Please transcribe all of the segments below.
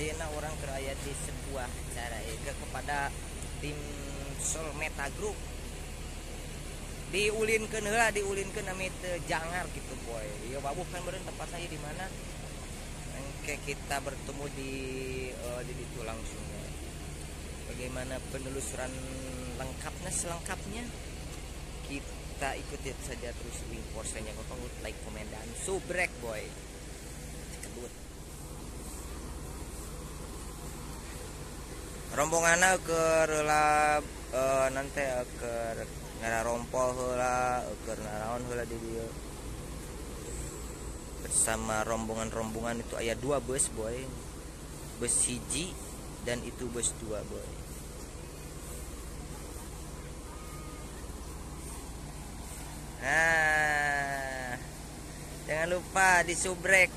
ayeuna orang keraya di sebuah acara kepada tim Sol Meta Group diulinkeun nami teu jangar gitu boy. Ya babuh kan beureun tempat saya di mana? Engke kita bertemu di itu langsung. Bagaimana penelusuran selengkapnya kita ikuti saja terus link posternya. Kok like, komen dan subrek boy. Kebut. Rombonganna keur heula nanti keur ngararompol heula, keur naraon heula di dieu. Bersama rombongan itu aya 2 bus boy. Bus hiji dan itu bus 2 boy. Nah, jangan lupa disubrek.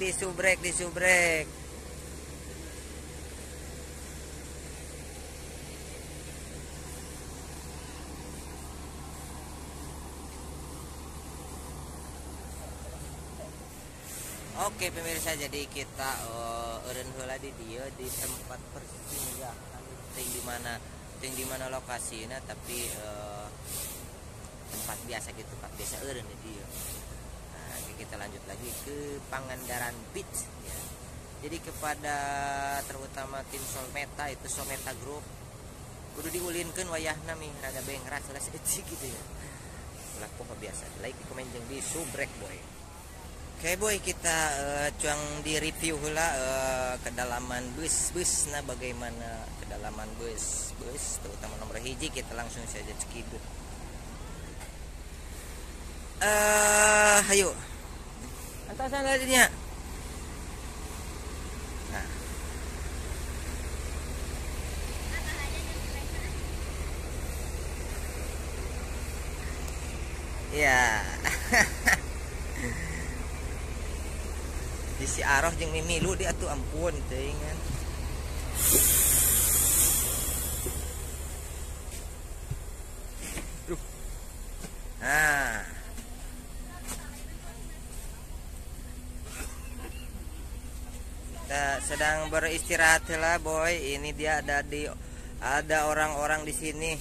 Oke pemirsa, jadi kita eureun heula di dieu di tempat persinggahan ting di mana lokasinya, tapi tempat biasa gitu, tempat biasa eureun di dieu. Nah, kita lanjut lagi ke Pangandaran Beach ya. Jadi kepada terutama tim Solmeta itu Solmeta Group kudu diulinkeun wayahna mi rada bengras geus ecik gitu ya. Ulah pokok biasa, like, komen jeung di subrek boy. Oke boy, kita cuang di review heula kedalaman bus nah bagaimana kedalaman bus terutama nomor hiji. Kita langsung saja cekidut. Hayu antasan ladinya. Nah. Ya. Di si Aroh jeung Mimilu dia tuh ampun teuing kan. Nah. Kita sedang beristirahat lah boy. Ini dia ada orang-orang di sini.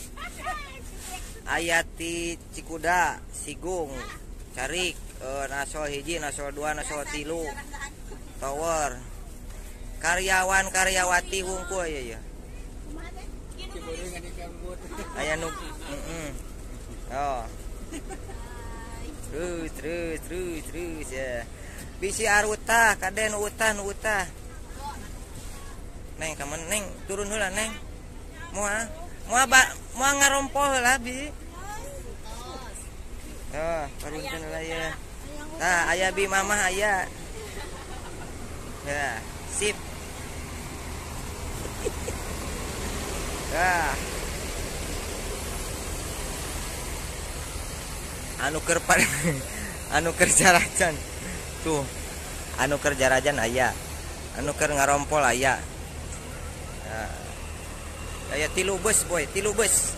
Ayati Cikuda, Sigung, Carik, Nasol hiji, Nasol 2, Nasol 3, Tower, karyawan-karyawati hungkul ya. Aya nu oh. Terus ya. Bisi arutah, kaden utah. Neng kamen neng turun heula neng. Moal ngarompol heula bi. Oh, parunkeun heula ya. Nah, aya bi mamah aya. Ya, sip. Nah. Anu keur jarajan. Tuh. Anu keur jarajan aya. Anu keur ngarompol aya. Nah. Aya 3 bus boy, 3 bus.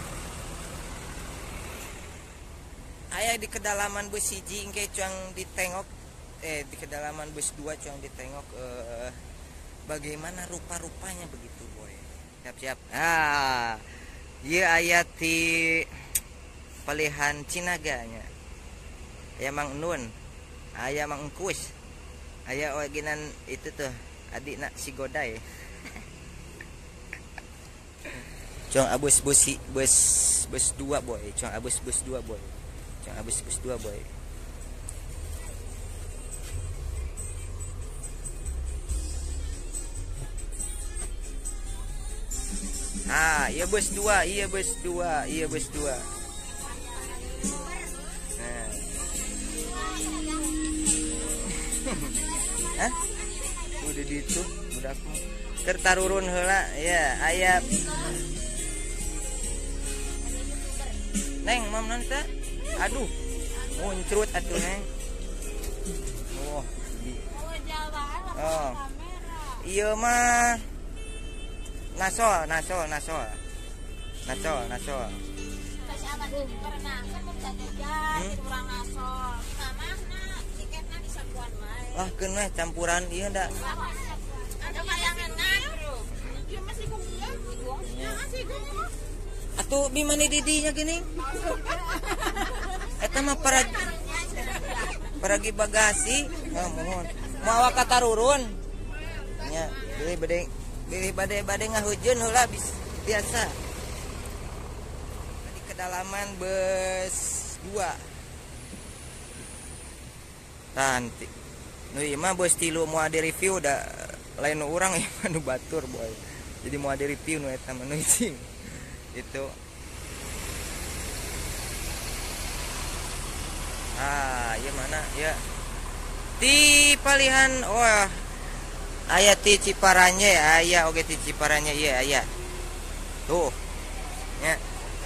Aya di kedalaman bus hiji engke cuang ditengok di kedalaman bus 2 cuang ditengok bagaimana rupa-rupanya begitu boy. Siap. Ah. Ieu aya ti palihan Cinaga nya. Aya Mang Nun, aya Mang Engkus. Aya oginan itu tuh adina si Goday. Cuang abus bus 2 boy, cuang abus bus 2 boy. Ah, iya bus 2. Nah. Hah? Udah ditu, udah aku kertarurun heula ya, aya Neng, mam nanti. Aduh, muncrut atuh neng. Oh, iya mah nasol. Ah, kena campuran iya ndak. Atuh bimani didinya gini. Eta mah paragi bagasi. Oh, mohon. Mau awak katarurun. Nya, beli bade ngahujeun heula biasa. Di kedalaman bus 2. Nanti. Nu ieu mah bus 3 mau ada review udah lain nu urang ya nu batur boy. Jadi mau ada review nu eta mah nu icing. Itu. Ya mana ya di palihan wah aya ti Ciparanya ya aya oge ti Ciparanya iya aya tuh ya.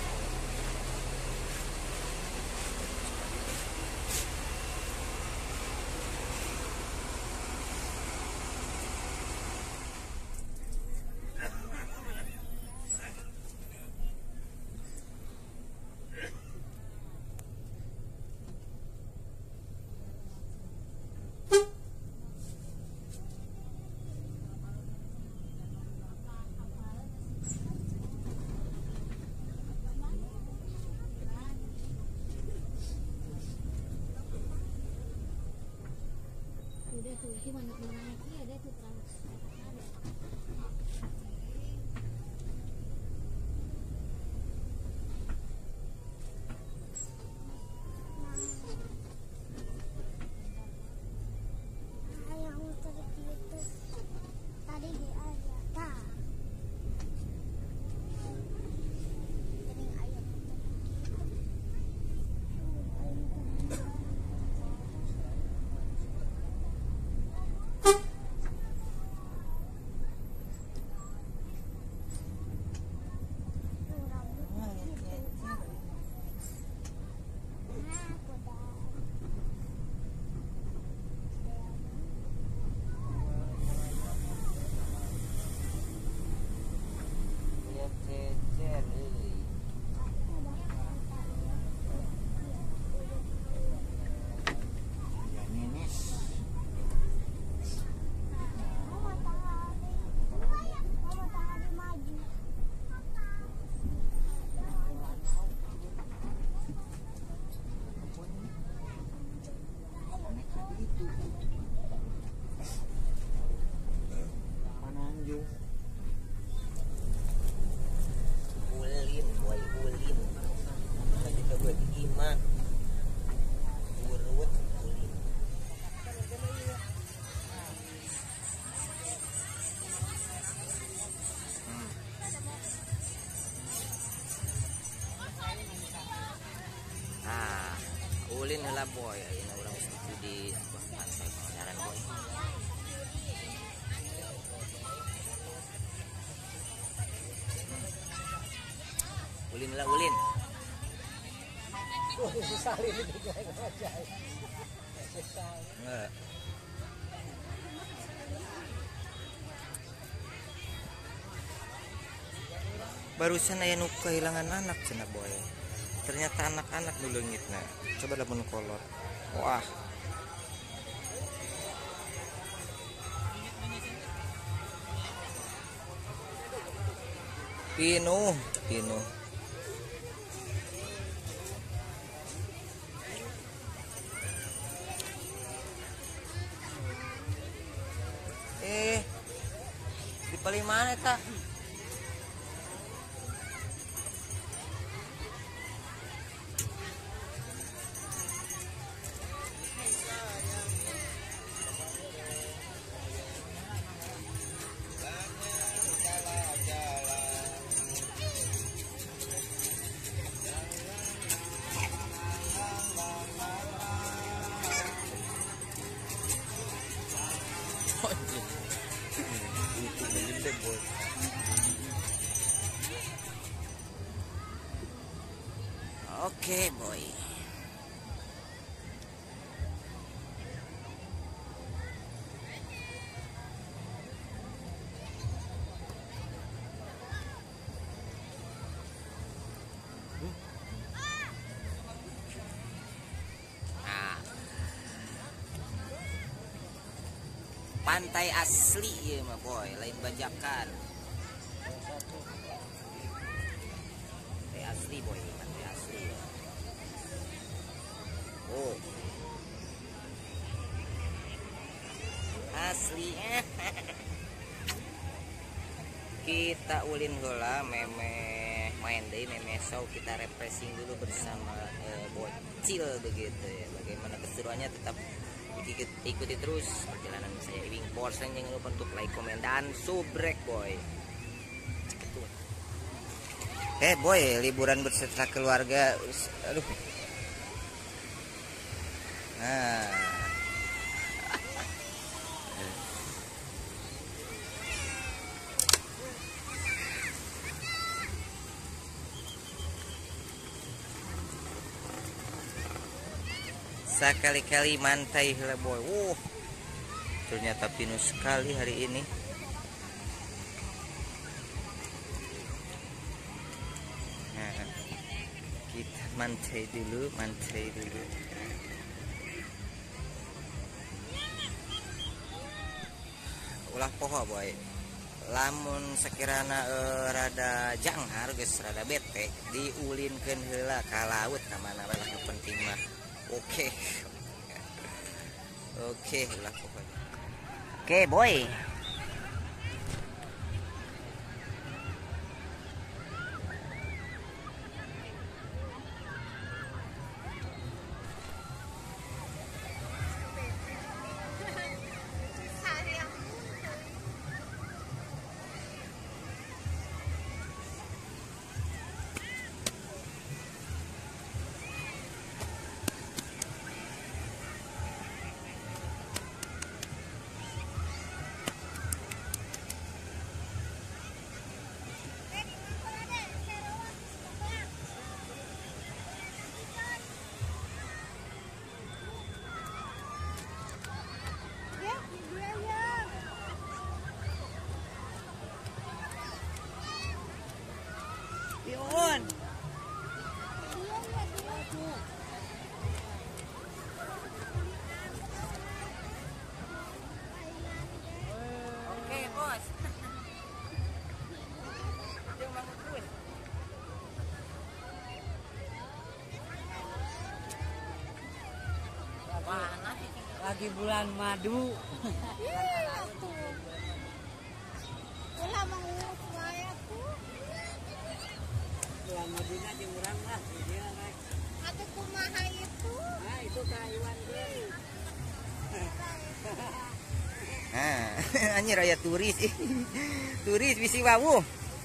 Ulin heula boy, ayeuna urang setuju di pantai Pangandaran boy. Ulin heula ulin. Barusan aya nu kehilangan anak cenah boy. Ternyata anak-anak dulu leungitna. Coba lamun kolot. Wah. Pinuh. Di paling mana eta? Oke boy. Pantai asli ya mah boy, lain bajakan. pantai asli boy, pantai asli ya. Oh, asli. Kita ulin heula meme main deh, meme show, kita refreshing dulu bersama bocil begitu ya. Bagaimana keseruannya, tetap ikuti terus perjalanan saya Iwing Porsen. Jangan lupa untuk like, komen, dan subrek boy. Boy, liburan beserta keluarga. Aduh. Nah, sekali-kali mantai heula boy. Ternyata pinus sekali hari ini. Nah, kita mantai dulu. Ulah poho boy. Lamun sekirana rada janghar geus rada bete, diulinkeun heula ka laut ka mana bae lah, penting mah. Oke. Oke lah pokoknya. Oke boy. Yun. Oke, bos. Yung mangkukun. Lagi bulan madu. Iya tuh. Ulah mengurus saya tuh. Bulan madunya jeung urang lah, dia naik. Atuh kumaha itu? Nah, itu kayuan dia. Nah, anjir aya turis. Turis bisi wawu.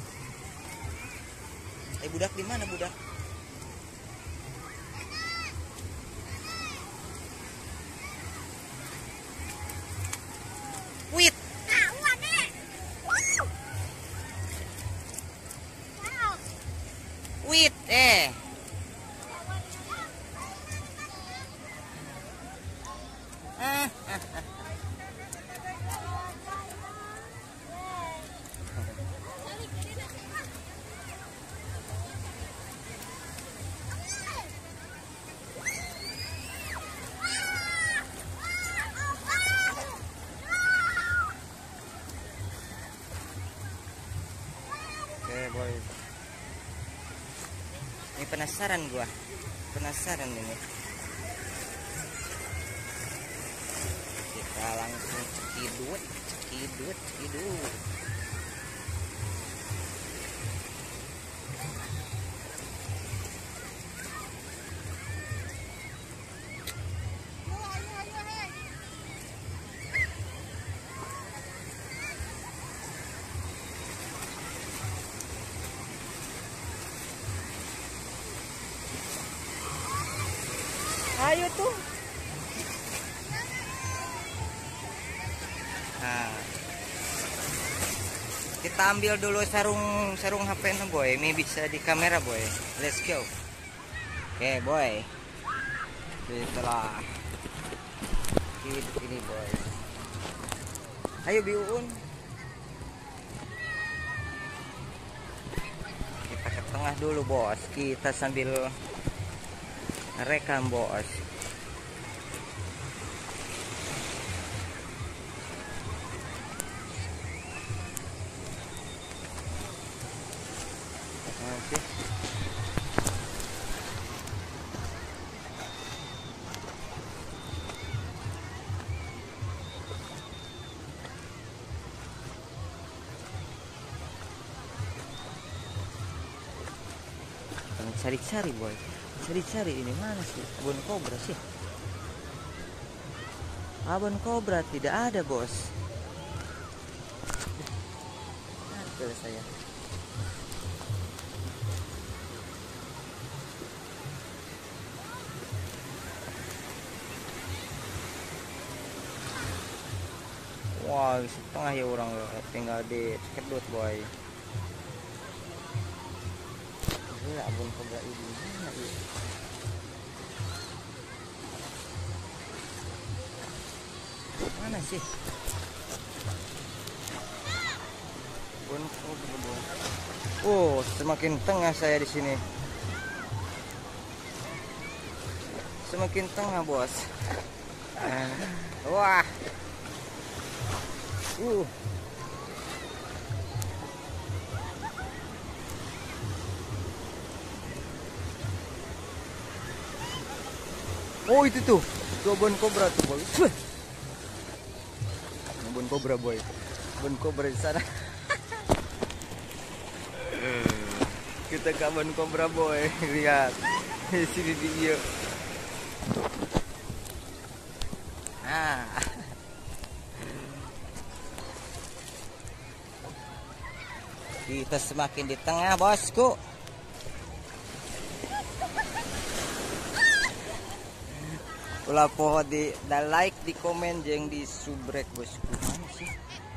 Budak di mana budak? Wit. Nah, waduh. Wow. Wow. Wit Oke boy. Ini penasaran gua. Penasaran ini. Kita langsung cekidut. Ayo tuh. Nah, kita ambil dulu sarung HP-nya boy. Ini bisa di kamera boy. Let's go. Oke boy. Setelah ini boy. Ayo biun. Kita ke tengah dulu bos. Kita sambil rekam bos. Masih. Cari-cari boy. Cari-cari ini mana sih? Abon kobra sih. Abon kobra tidak ada bos. Betul saya. Wah, setengah ya orang tinggal di kedut boy. Ini abon kobra ini mana ya? Mana sih? Abon kobra boy. Oh, semakin tengah saya di sini. Semakin tengah bos. Wah. Oh itu tuh, abon kobra tuh boy. Abon kobra boy, abon kobra di sana. Kita ke abon kobra boy, lihat di sini dia. Nah. Kita semakin di tengah bosku. Ulah poho di like, di komen, jeung di subrek bosku. Mana sih?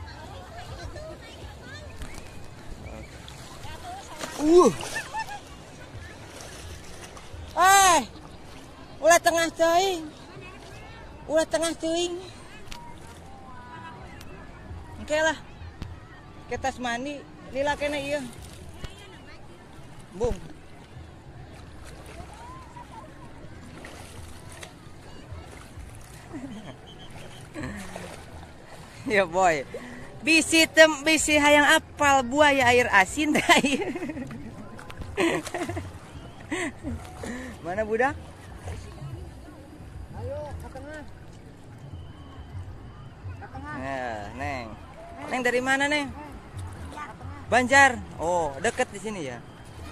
Ulah tengah teuing. Ulah tengah teuing. Oke lah. Kita mandi. Lila kena iya. Bung. Ya boy. Bisi hayang apal buaya air asin dai. Mana budak? Ayo ke tengah. Ke tengah. Nah, Neng. Neng dari mana, Neng? Banjar. Oh, dekat di sini ya.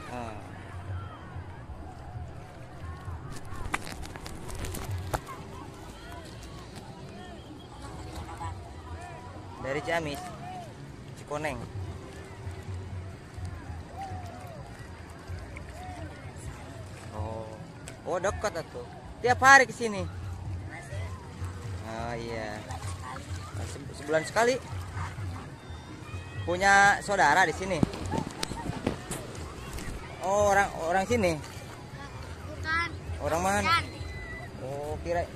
Dari Ciamis, Cikoneng. Oh dekat atuh. Tiap hari ke sini. Oh iya. Sebulan sekali. Punya saudara di sini. Oh, orang sini. Bukan. Orang mana? Bukan. Oh, kira.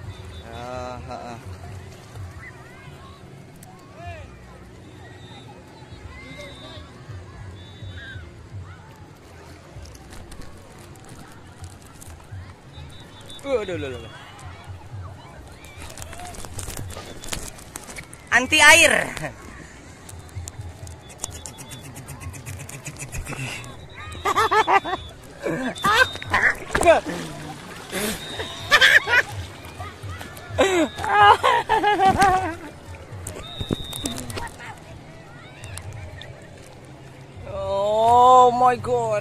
Aduh. Anti air. Oh my god.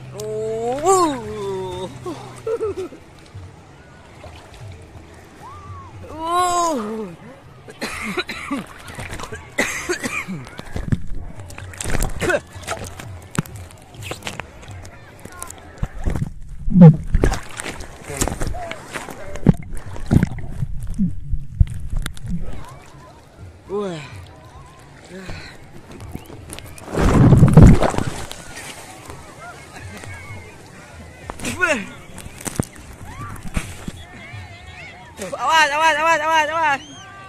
Awas.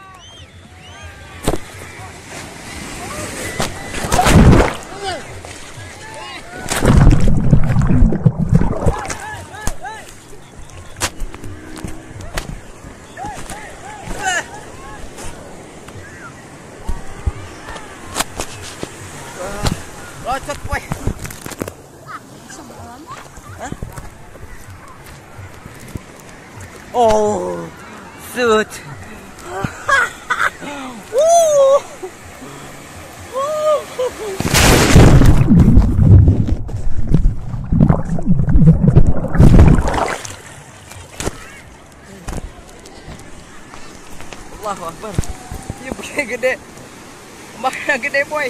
Locot boy. Hah? Oh, shoot. Allahu Akbar. Iya begini gede. Ombaknya gede boy.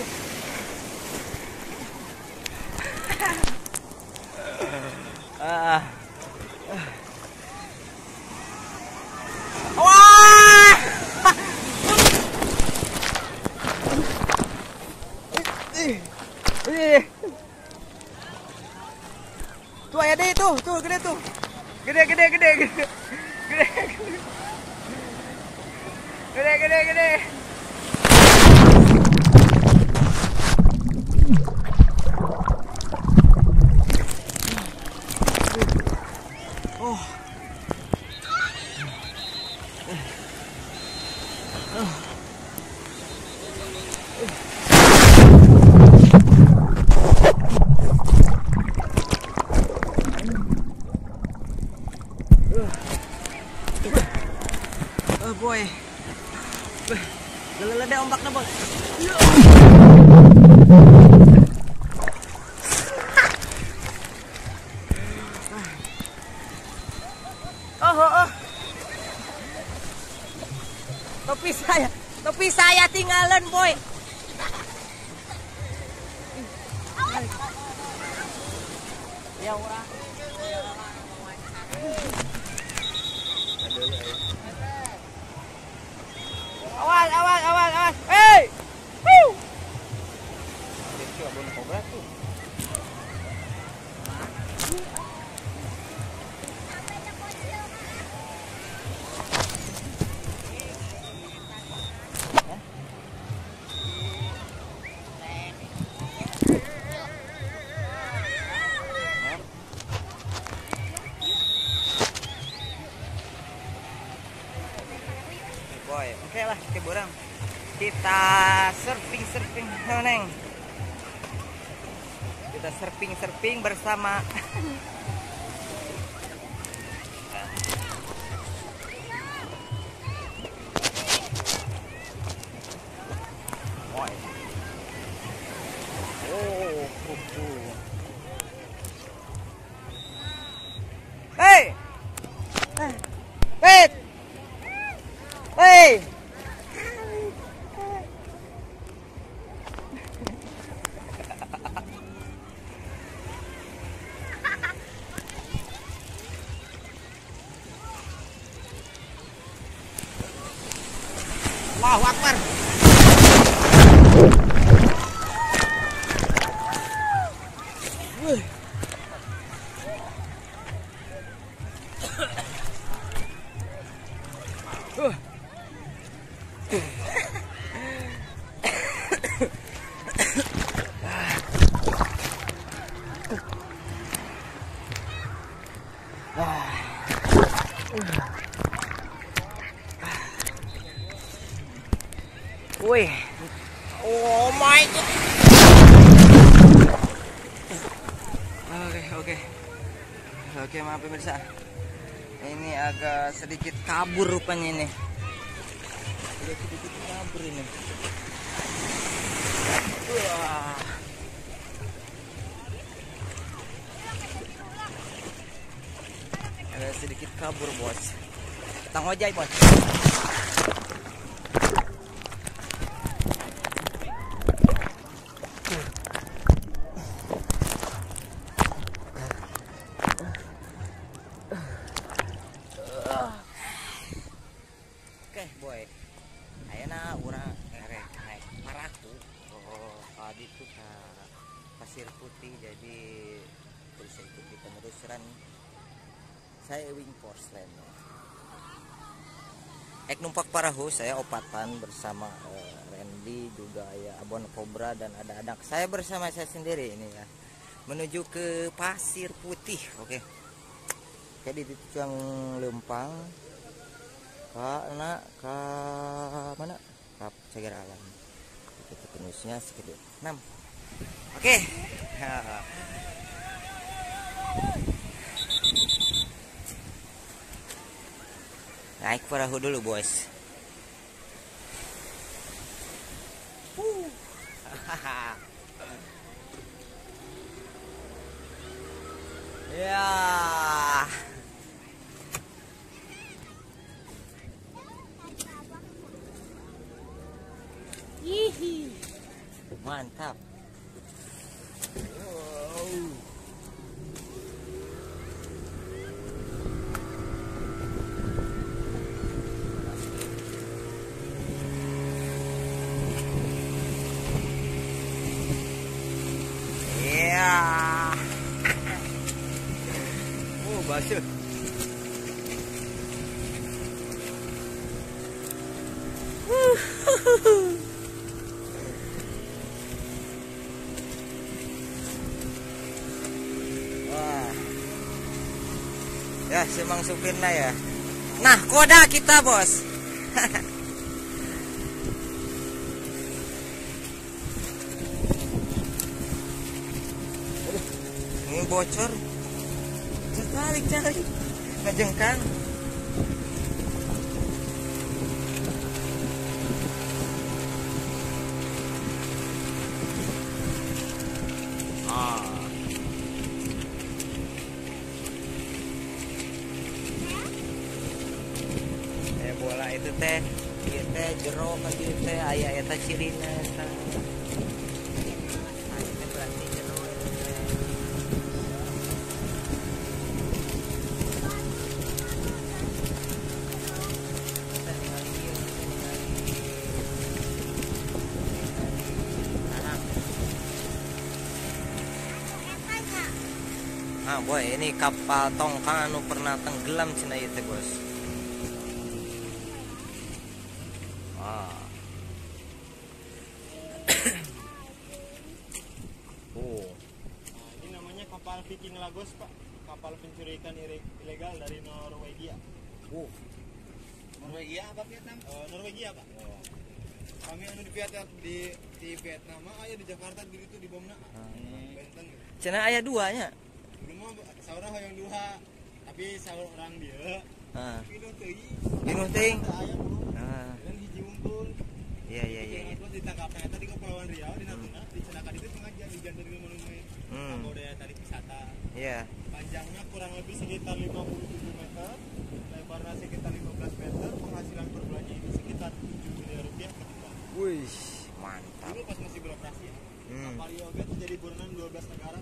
Wah! Tuh ya deh tuh gede tuh. Gede. Gede. Oh. Oh boy. Gelele ombaknya boy. Oh. Topi saya tinggalan boy. Ya orang. Awas. Hey! Woo! Itu abon kobra tuh. Boy, oke lah ke borang. Kita surfing neng. Kita surfing bersama. Hey! Allahu Akbar. Wih, oh my god. Oke, maaf pemirsa. Ini agak sedikit kabur rupanya ini. Sedikit kabur ini. Wah. Ada sedikit kabur bos. Kita ngojek bos. Boy, ayeuna urang ngerek naik paraku. Tadi tuh ke Pasir Putih, jadi bisa ikuti penelusuran saya Wing Porcelain. Numpak parahu saya opatan bersama Randy, juga ya Abon Cobra, dan ada anak saya bersama saya sendiri ini ya, menuju ke Pasir Putih. Oke. Jadi di Tujuan Lempang. Ke mana? Kap Cagar Alam. Itu penulisnya sekitar 6. Oke. Naik perahu dulu, bos. Ya. Oh, basuh. Wah. Ya, semang supirnya ya. Nah, koda kita, Bos. Ini bocor. Tarik ngejengkang. Bola itu teh, ieu teh jero ka dieu teh aya eta cirina eta. Aya teh berarti jero itu teh. Ah, boy, ini kapal tongkang anu pernah tenggelam cenah ieu teh, Bos. Ini namanya kapal Viking Lagos, Pak. Kapal pencuri ikan ilegal dari Norwegia. Norwegia apa Vietnam? Norwegia, Pak. Kami anu di Vietnam, aya di Jakarta gitu di Bomna. Benteng. Cenah aya duanya. Dulu mah saurang hoyong dua, tapi saurang dia. Pinuh teuing. Pinuh teuing. Aya bro. Dan hiji unggul. Iya. Terus ditangkapnya eta di Kepulauan Riau di Natuna, di Cenaka itu sengaja di jantung monumen. Kamu daya tarik wisata. Iya. Panjangnya kurang lebih sekitar 57 meter, lebarnya sekitar 15 meter, penghasilan per bulannya itu sekitar 7 miliar rupiah per bulan. Wih, mantap. Dulu pas masih beroperasi ya. Kapal yoga itu jadi buronan 12 negara.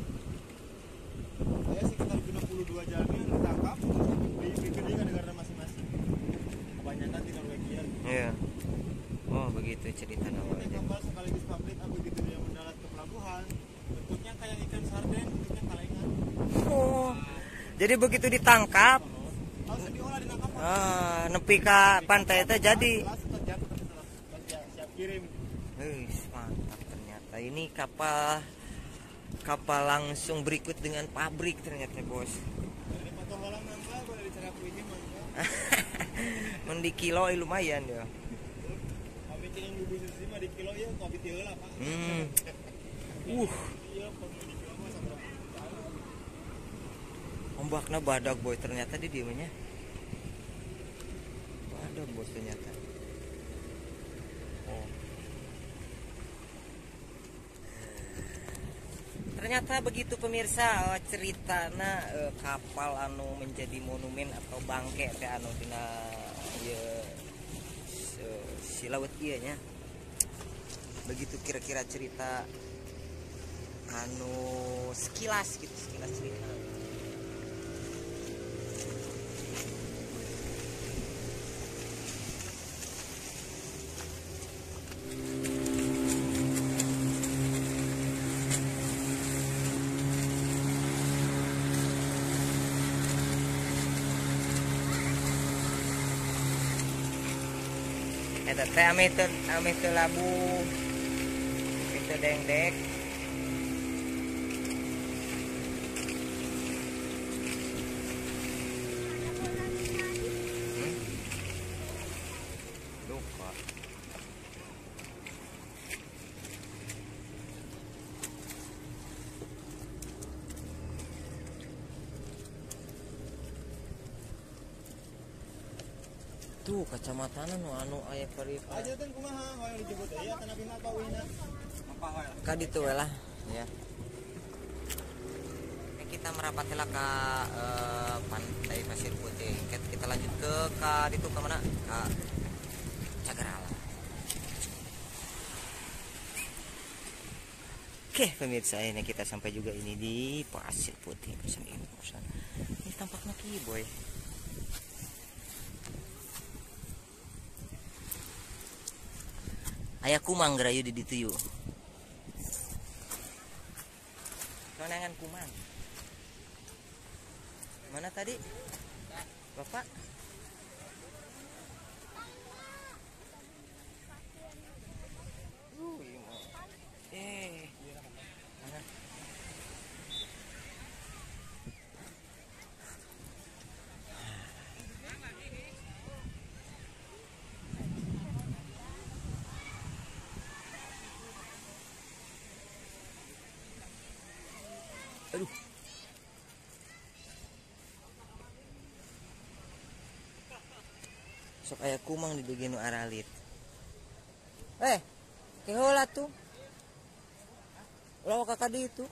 Saya sekitar 62 jalmi yang ditangkap di negara masing-masing. Kebanyakan di Norwegia. Iya. Oh, begitu cerita Ini awalnya. kapal sekaligus pabrik, begitu dia mendarat ke pelabuhan, bentuknya kayak ikan sarden, bentuknya kalengan. Oh. Jadi begitu ditangkap, Langsung diolah dinangkap. nepi ka pantai teh jadi. Langsung terjatuh siap kirim. Mantap ternyata. Ini kapal langsung berikut dengan pabrik ternyata, Bos. Dari Pato Holang nambah, dari Ceraku ini mangga. Mendi kilo lumayan ya. Kami kirim bubur susi mah di kilo ya, kopi teu lah, Pak. Iya, di kilo mah sabar. Ombaknya badak, boy, ternyata di diemnya. Badak, Bos, ternyata. Oh. Ternyata begitu pemirsa ceritana kapal anu menjadi monumen atau bangke teh anu dina si laut ieu nya. Begitu kira-kira cerita anu sekilas cerita. Eta teh ame teu labu, itu dengdek. Lupa. Tuh kacamata anu aya pari. Aja teh kumaha hoyong dijemput deui atan abi mah pawina. Apa hoy? Ka ditu we lah ya. Kita merapat lah ke pantai Pasir Putih. Kita lanjut ke ditu ke mana? Ke Cagaraala. Oke pemirsa, ini kita sampai juga ini di Pasir Putih bersama Ibu. Ini tampaknya kiboy. Aya kumang gerayu di ditu yuk. kewenangan kumang. Mana tadi bapak? Mana? Aduh. Sok aya kumang di degenu aralit. Kehola tuh. Ulah kakak di itu.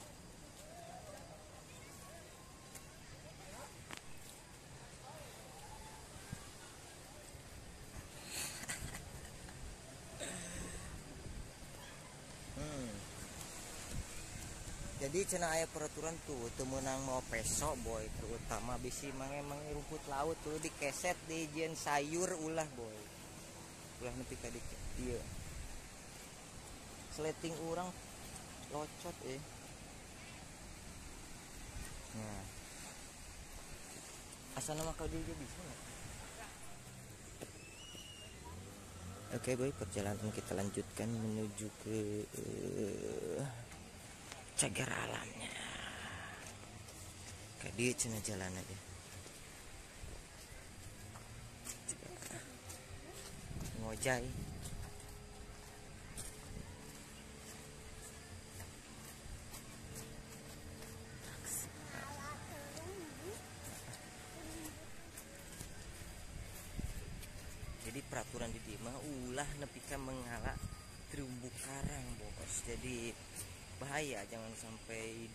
Jadi cenah aya peraturan tuh temenang mau peso boy, terutama bisi emang rumput laut tuh dikeset di jen sayur ulah boy. Ulah nepi ka dieu. Sleting urang locot Nah. Asal nama kau dia bisa nggak? Oke boy, perjalanan kita lanjutkan menuju ke cagar alamnya. Kayak dia cina jalan aja. Ngojai. Jadi peraturan di Dima ulah nepika mengalah terumbu karang bos. Jadi bahaya, jangan sampai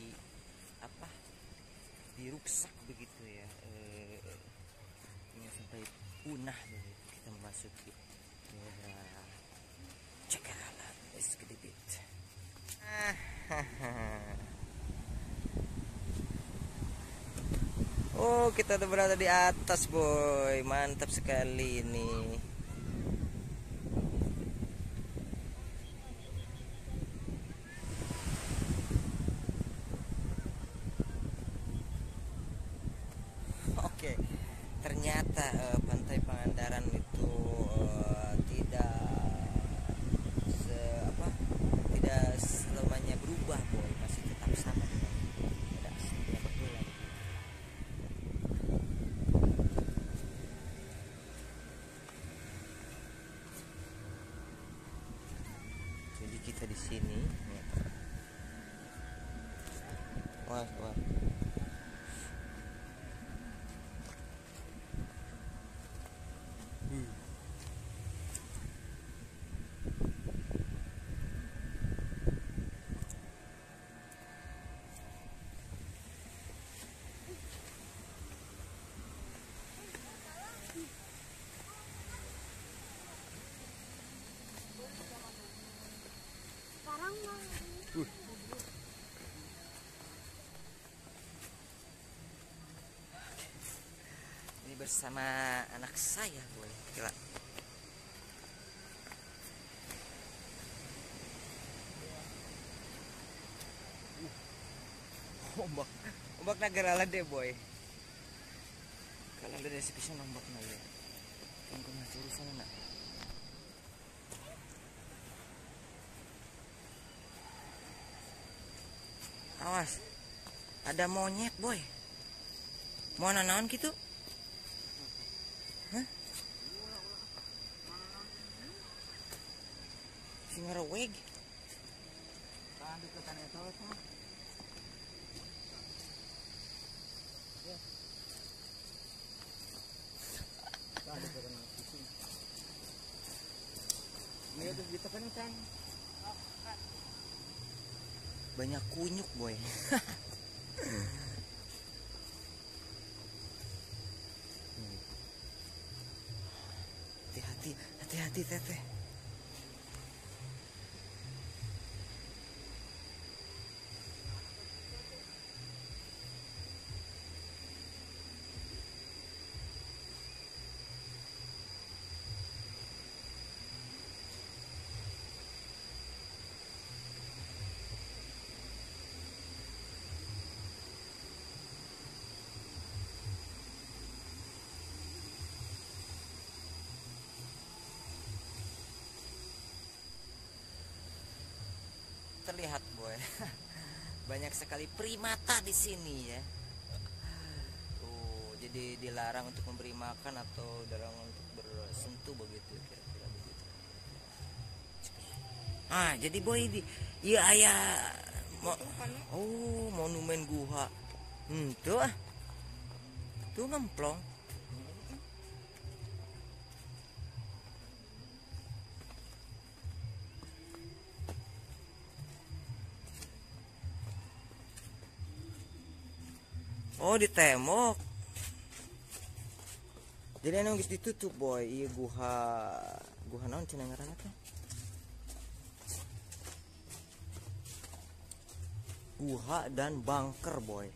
diruksak begitu ya, sampai punah begitu. Kita memasuki daerah cagar alam Eskedibit. Oh, kita udah berada di atas boy, mantap sekali ini. Oke, ternyata Pantai Pangandaran itu tidak selamanya berubah boy, masih tetap sama pada aslinya betul lagi. Jadi kita di sini, wah. Sekarang mau Ini bersama anak saya boy, gila. Ombak negara lah deh boy. Kalau ada deskripsi ombak naga. Kan kena urusan nak. Awas, ada monyet boy. Mau nanaon gitu? Hah? Singaraweg. Ini udah kita kencang. Banyak kunyuk boy. Hati-hati teteh. terlihat boy. Banyak sekali primata di sini ya. Tuh, jadi dilarang untuk memberi makan atau dilarang untuk bersentuh begitu kira-kira begitu. Jadi boy iya ayah monumen guha. Tuh tuh ngemplong. Oh di tembok. Jadi anu geus ditutup boy. Iya guha naon cenah ngaranna teh? Guha dan bunker boy.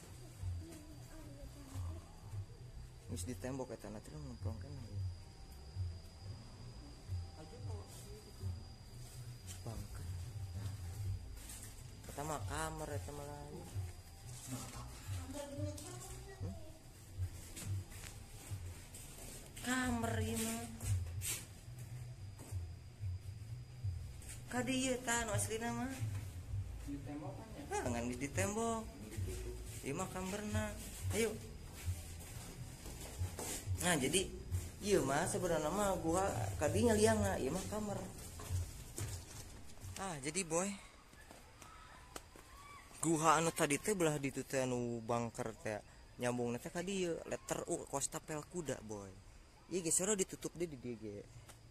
Geus di tembok eta teh ngemplong kan. Bunker. Pertama kamar eta malah. Kamar ini kadieu tah nu aslina mah di tembok kan ngan di tembok ieu mah kamarna ayo. Nah jadi ieu mah sebenarnya mah gua kadinya liangna ieu mah kamar. Jadi boy guha anu tadi teh belah ditu teh anu bunker teh nyambungna teh ka dieu letter U kos tapel kuda boy. Iya guys, sudah ditutup deh di dia ge.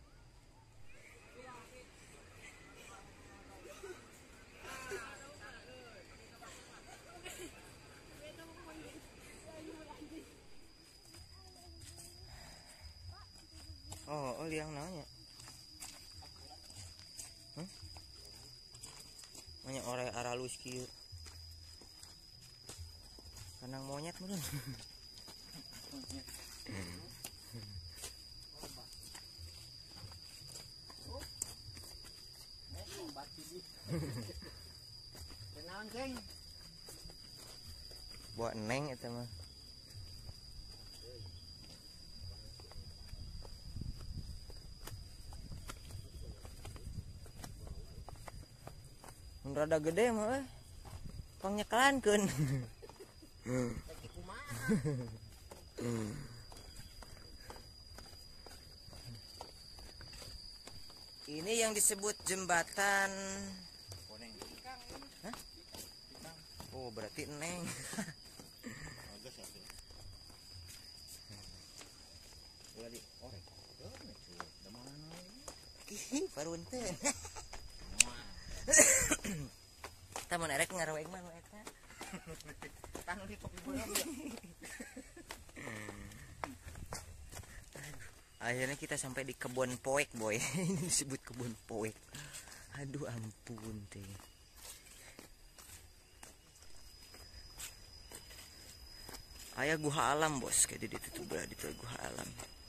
Oh liang nanya. Banyak orang aralus kieu. Kanang monyet meureun. Kenaon ceng? Buat neng eta mah. Mun rada gede mah pangnyekelankeun. Ini yang disebut jembatan. Hah? Oh berarti neng. Parunten. Kita mau nerek ngaraweng mana eta? Tanu di tok bola. Akhirnya kita sampai di kebun poek boy. Ini disebut kebun poek. Aduh ampun teh. Ayah guha alam bos, kayak ditutup berada di guha alam.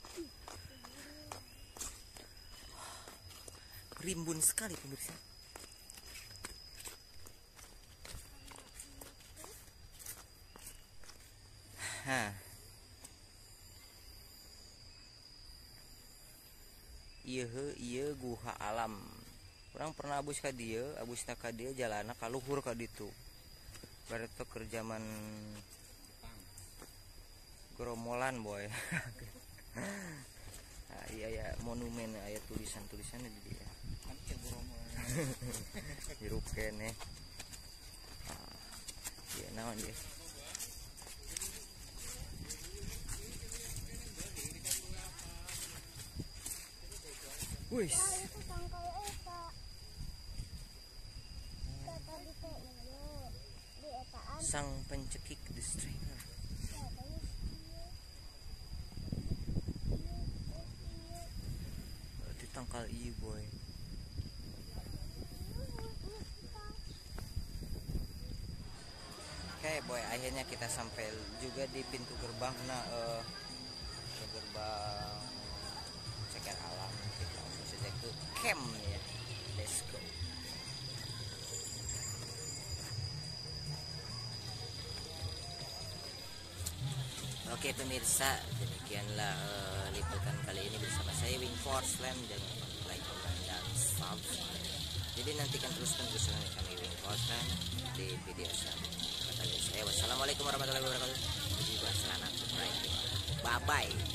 Rimbun sekali pemirsa. Iya guha alam. Orang pernah abus ka dieu, abus ka dieu jalana ka luhur ka ditu. Bareto keur zaman Gromolan boy. Iya ya monumen aya tulisan-tulisannya di dia. Kan ke Gromolan. Hirup kene. Iya naon dia? Wis. Sang pencekik destroyer. Tangkal ieu boy. Oke boy, akhirnya kita sampai juga di pintu gerbang. Ke gerbang ceker alam. Kita langsung saja ke camp ya. Let's go. Oke pemirsa, demikianlah liputan kali ini bersama saya Wing Force Land. Jangan lupa like, comment, dan subscribe. Jadi nantikan terus keseruan kami Wingkolkan di video selanjutnya. Kata saya wassalamualaikum warahmatullahi wabarakatuh. Bye bye.